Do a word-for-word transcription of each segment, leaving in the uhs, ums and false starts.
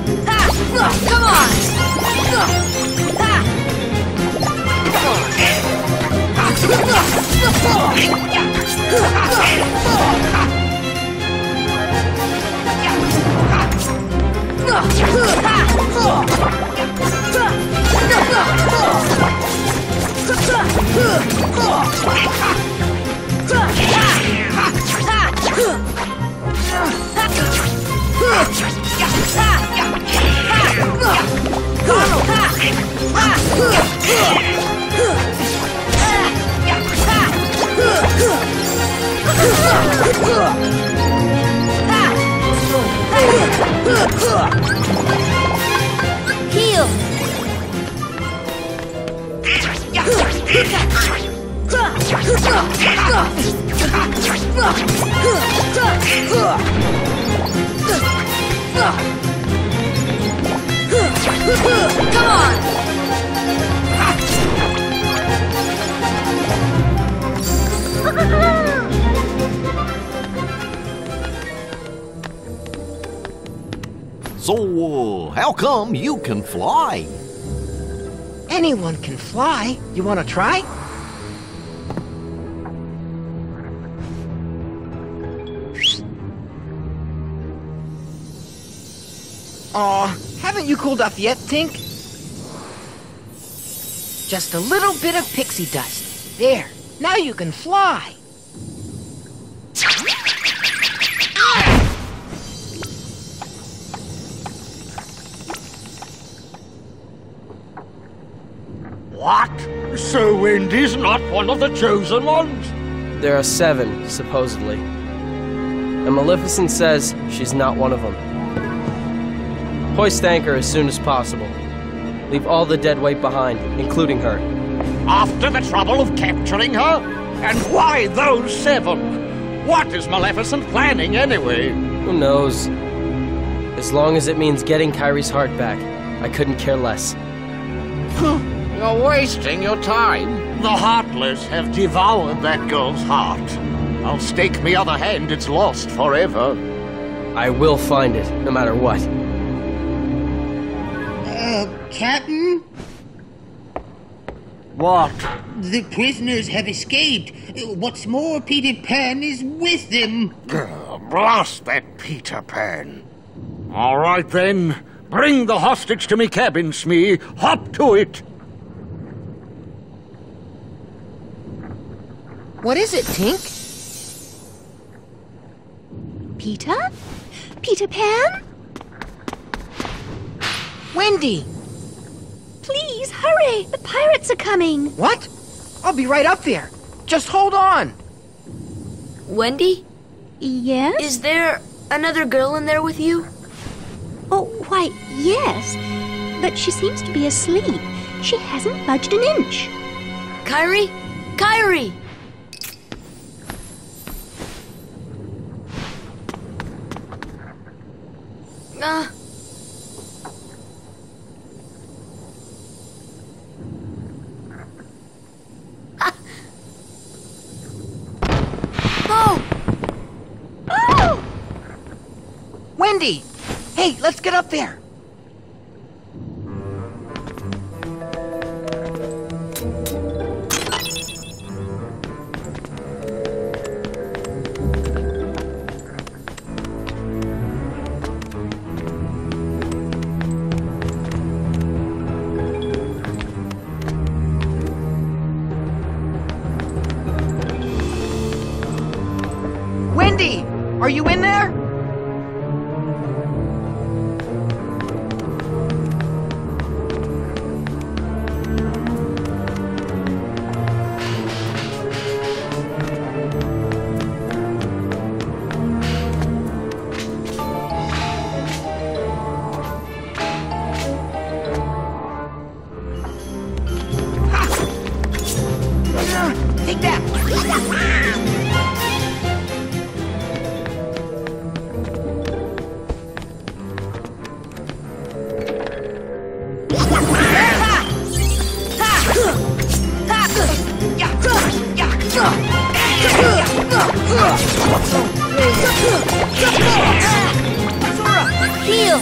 Come on! Heal! Come on! So, uh, how come you can fly? Anyone can fly. You want to try? Aw, haven't you cooled off yet, Tink? Just a little bit of pixie dust. There, now you can fly. What? So Wendy's not one of the chosen ones? There are seven, supposedly. And Maleficent says she's not one of them. Hoist anchor as soon as possible. Leave all the dead weight behind, including her. After the trouble of capturing her? And why those seven? What is Maleficent planning anyway? Who knows? As long as it means getting Kyrie's heart back, I couldn't care less. You're wasting your time. The Heartless have devoured that girl's heart. I'll stake me other hand it's lost forever. I will find it, no matter what. Uh, Captain? What? The prisoners have escaped. What's more, Peter Pan is with them. Grr, blast that Peter Pan. All right then. Bring the hostage to me cabin, Smee. Hop to it. What is it, Tink? Peter? Peter Pan? Wendy! Please, hurry! The pirates are coming! What? I'll be right up there. Just hold on. Wendy? Yes? Is there another girl in there with you? Oh, why, yes. But she seems to be asleep. She hasn't budged an inch. Kyrie? Kyrie! Uh... Oh! Oh! Wendy! Hey, let's get up there. Wendy! Are you in there? Take that! Sora! Heal!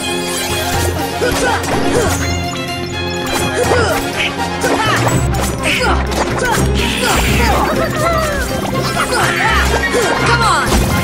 Come on!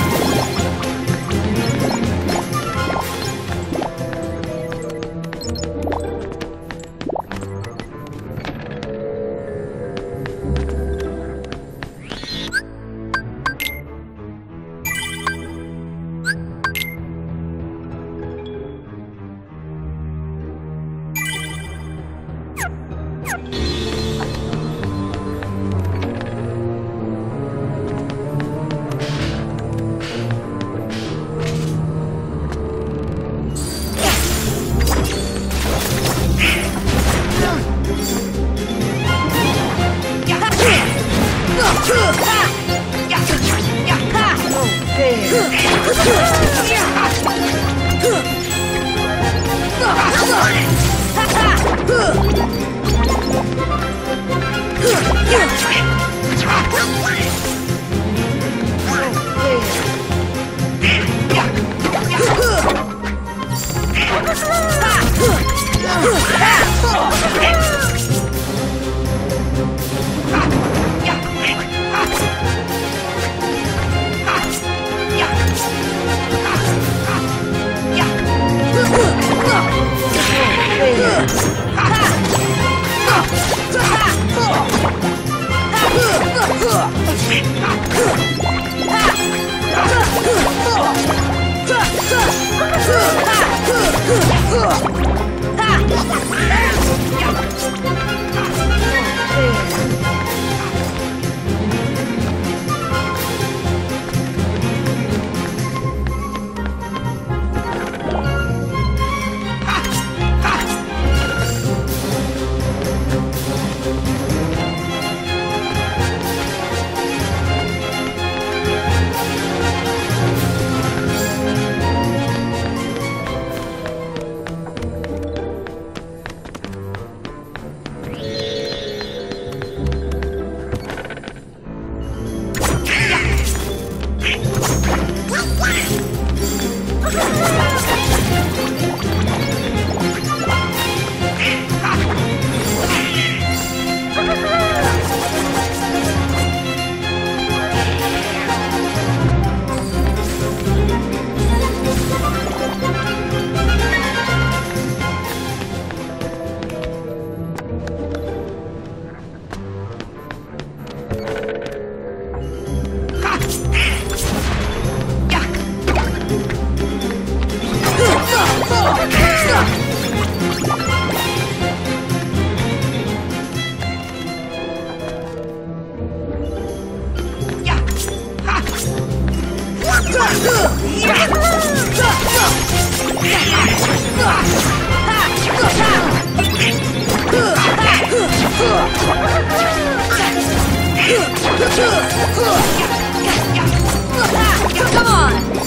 Come on!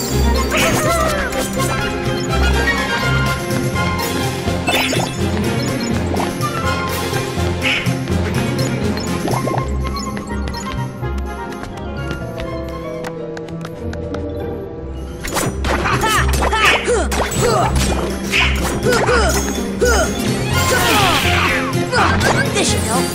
This should help.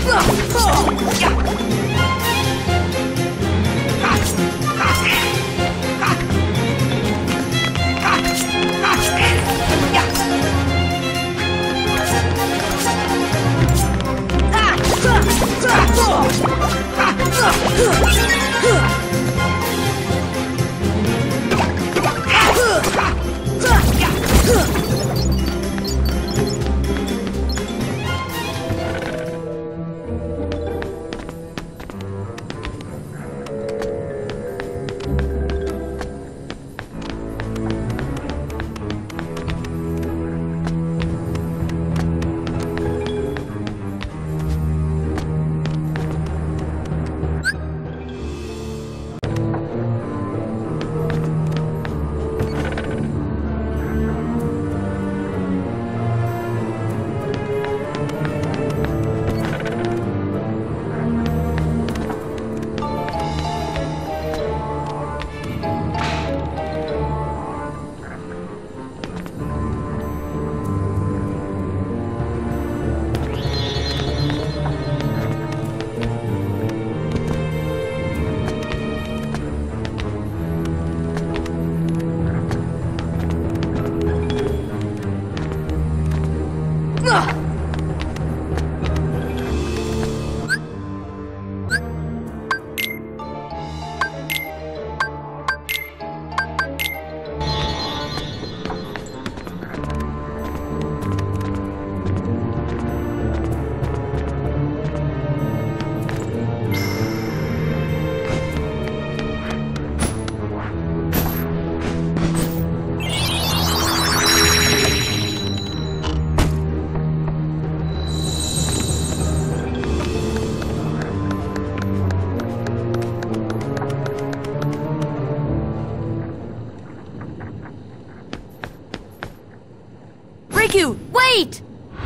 Riku, wait!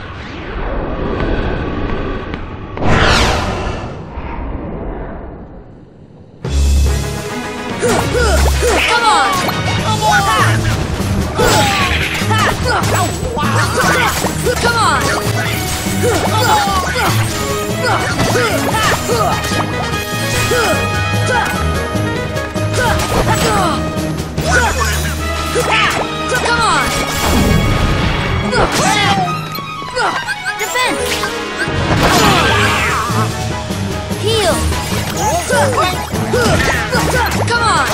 Come on! Come on! Come on! Defense! Heal! Come on!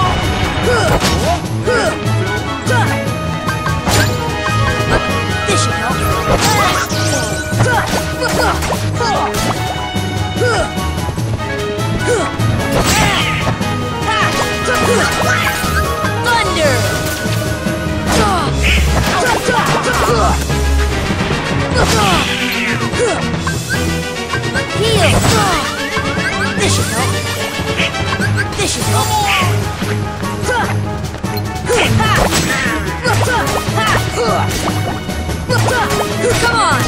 This should help. Thunder! Heal! This should help. This should help. Come on!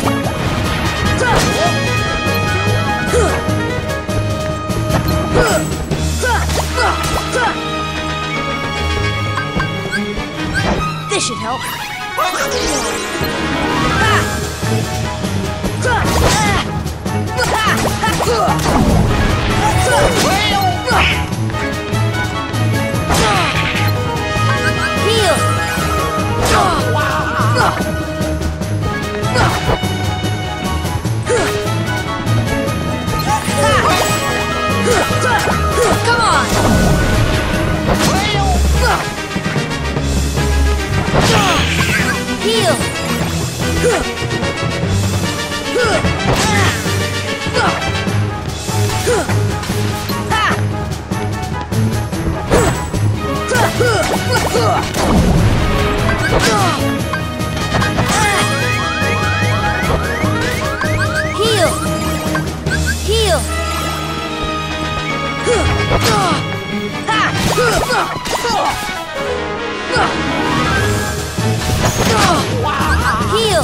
This should help. Heal! Come on! Heal! Heal! Heal! Heal!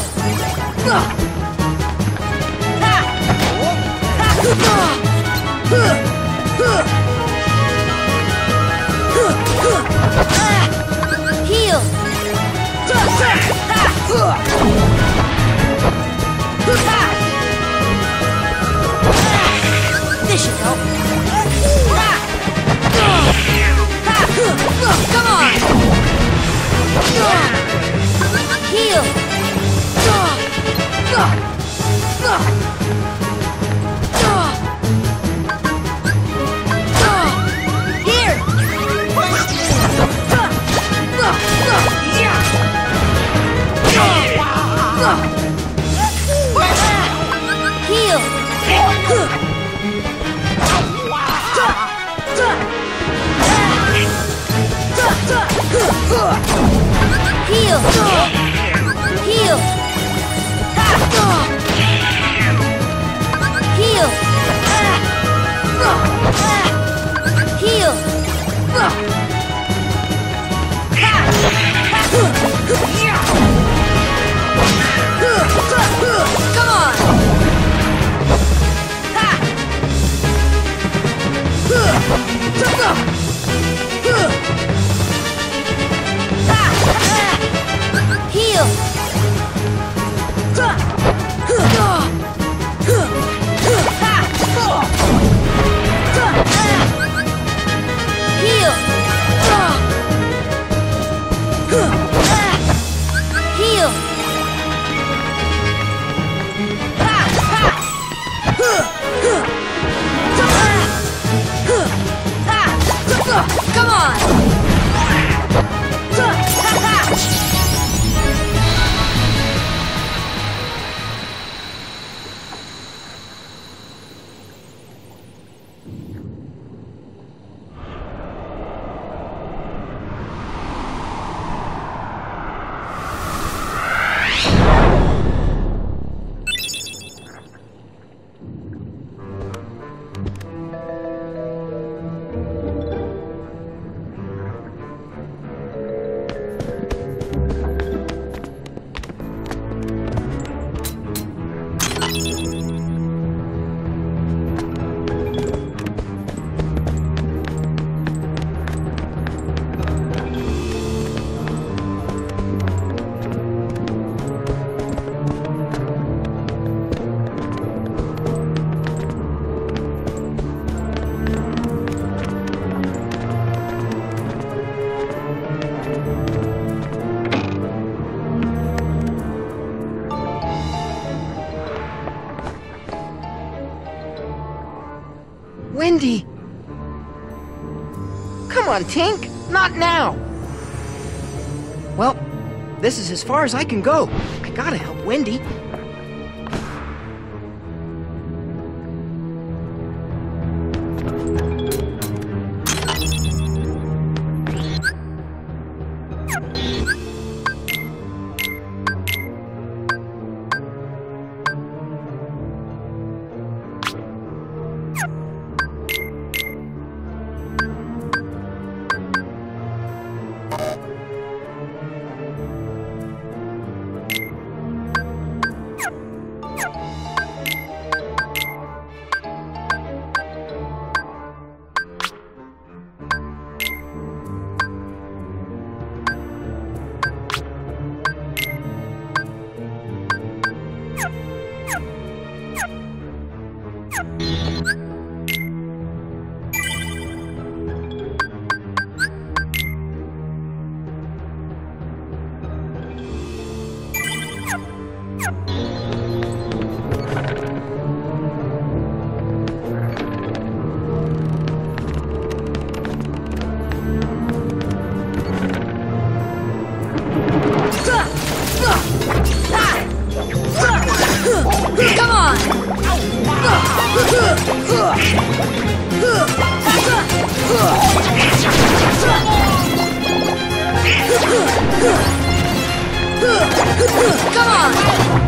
Heal! Heal! Heal! Heal! Heal! Come on! Heal! Heal! Heal! Come on! Wendy! Come on, Tink! Not now! Well, this is as far as I can go. I gotta help Wendy. Come on! Come on!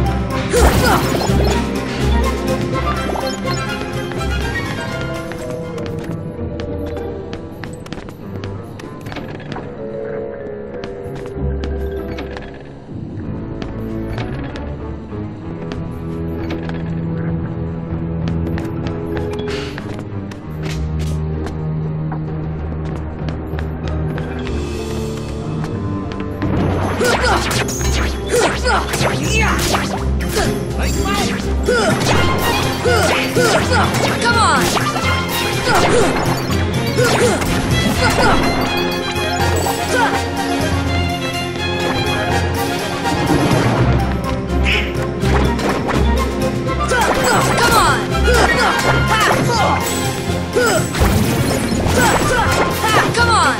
Come on! Come on! Come on!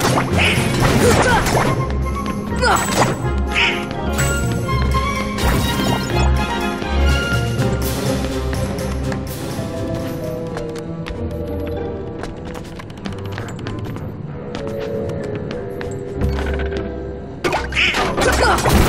Come on!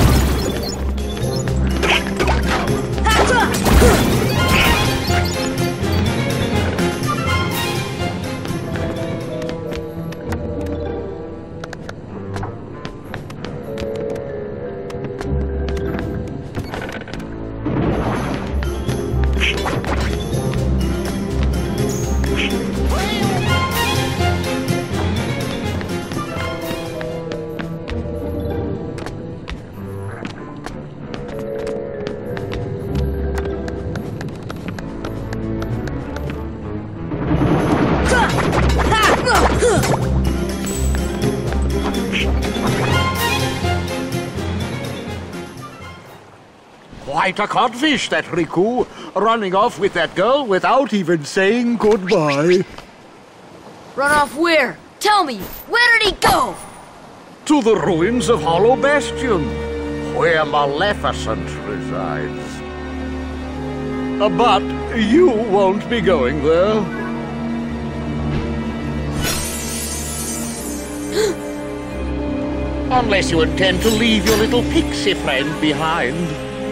Quite a codfish, that Riku, running off with that girl without even saying goodbye. Run off where? Tell me, where did he go? To the ruins of Hollow Bastion, where Maleficent resides. Uh, But you won't be going there. Unless you intend to leave your little pixie friend behind.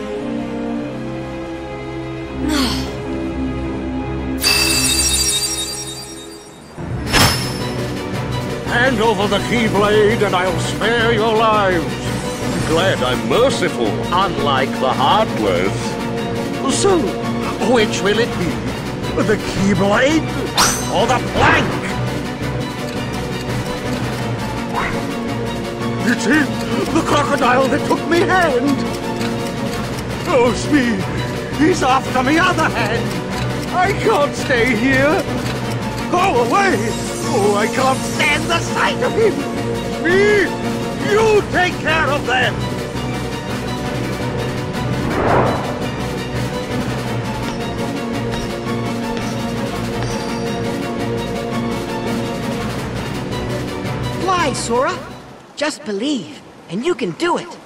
Hand over the Keyblade and I'll spare your lives. Glad I'm merciful, unlike the Heartless. So, which will it be? The Keyblade or the plank? It's him! The crocodile that took me hand! Oh, Smee! He's after me other hand! I can't stay here! Go away! Oh, I can't stand the sight of him! Smee! You take care of them! Fly, Sora! Just believe, and you can do it.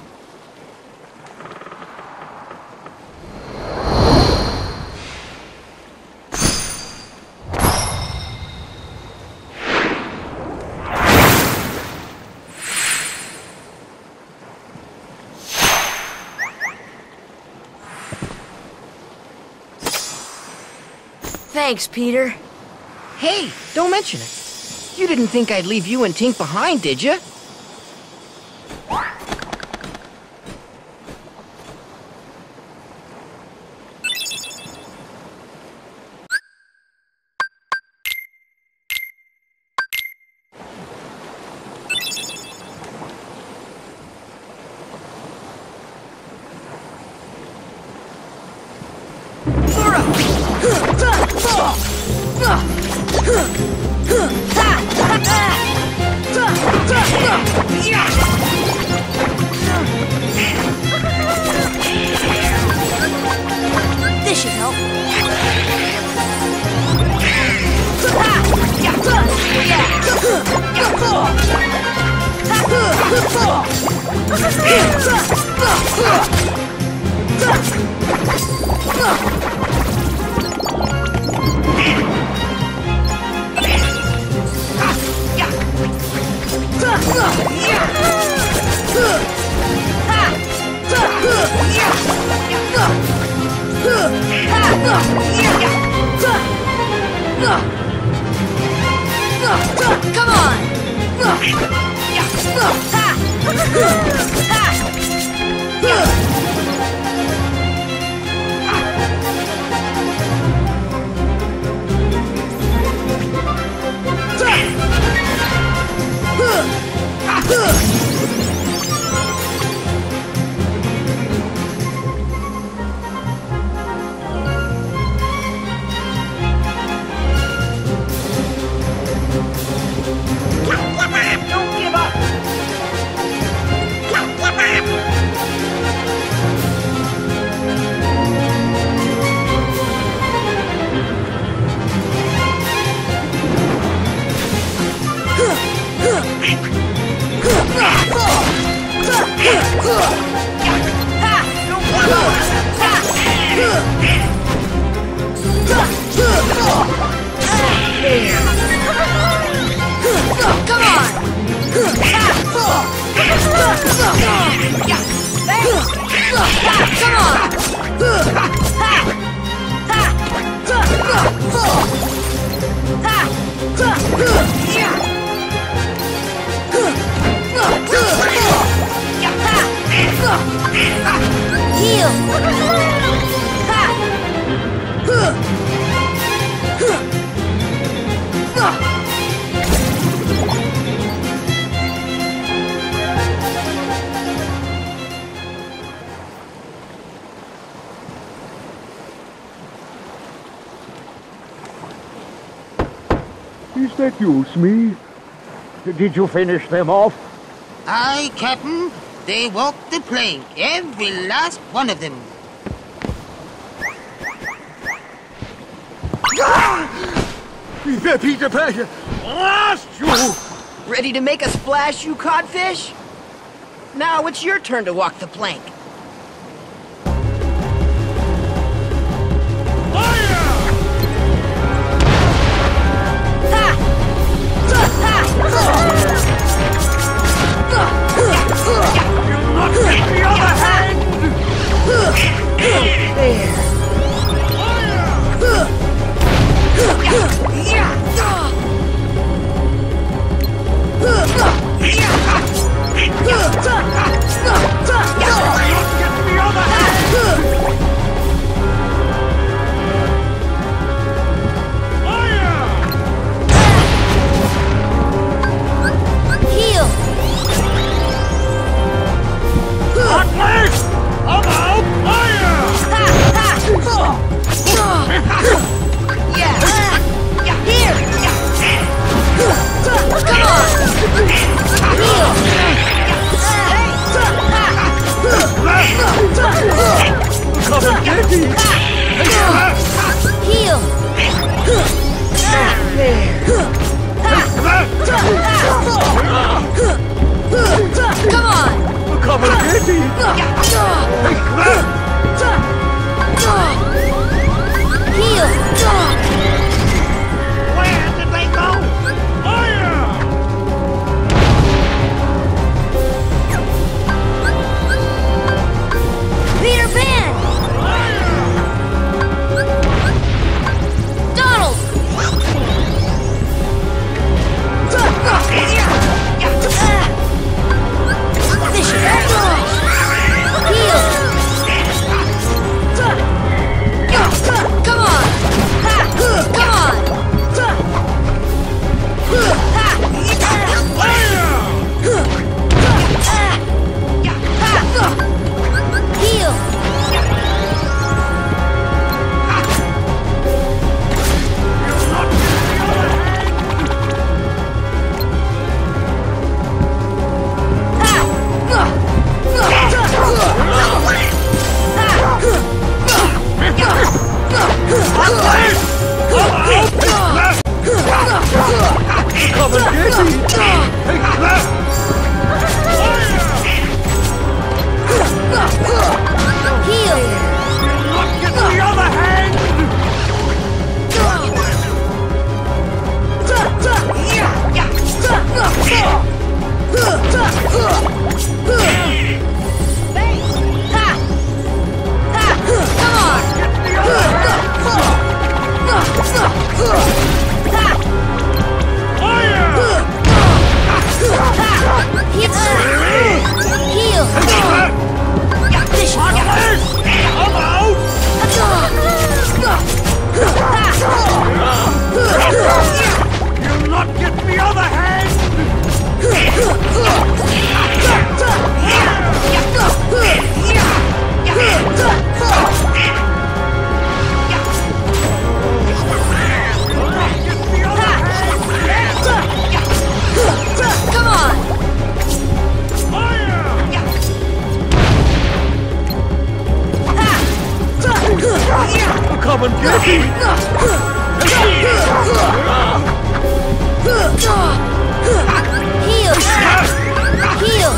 Thanks, Peter. Hey, don't mention it. You didn't think I'd leave you and Tink behind, did you? This should help. Come on! Don't give up! Come on! Come on! Is that you, Smee? Did you finish them off? Aye, Captain. They walked the plank, every last one of them. Peter Pan, lost you! Ready to make a splash, you codfish? Now it's your turn to walk the plank. You'll not get the other hand! There. Come and get me! Heal! Heal!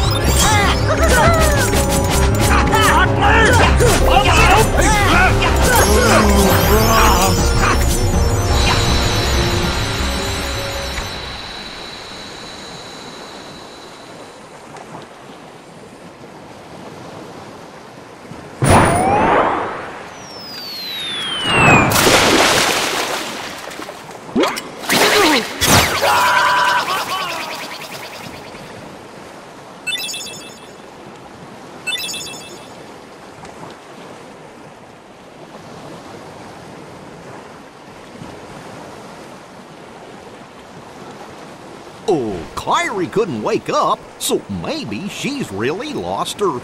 Oh, Kairi couldn't wake up, so maybe she's really lost her...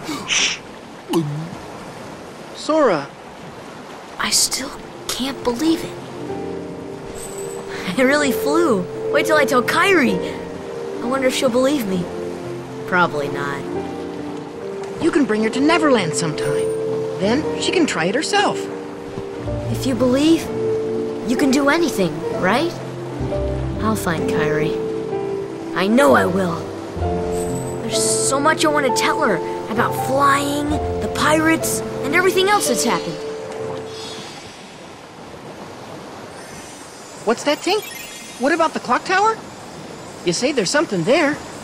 Sora. I still can't believe it. I really flew. Wait till I tell Kairi. I wonder if she'll believe me. Probably not. You can bring her to Neverland sometime. Then she can try it herself. If you believe, you can do anything, right? I'll find Kairi. I know I will. There's so much I want to tell her about flying, the pirates, and everything else that's happened. What's that, Tink? What about the clock tower? You say there's something there.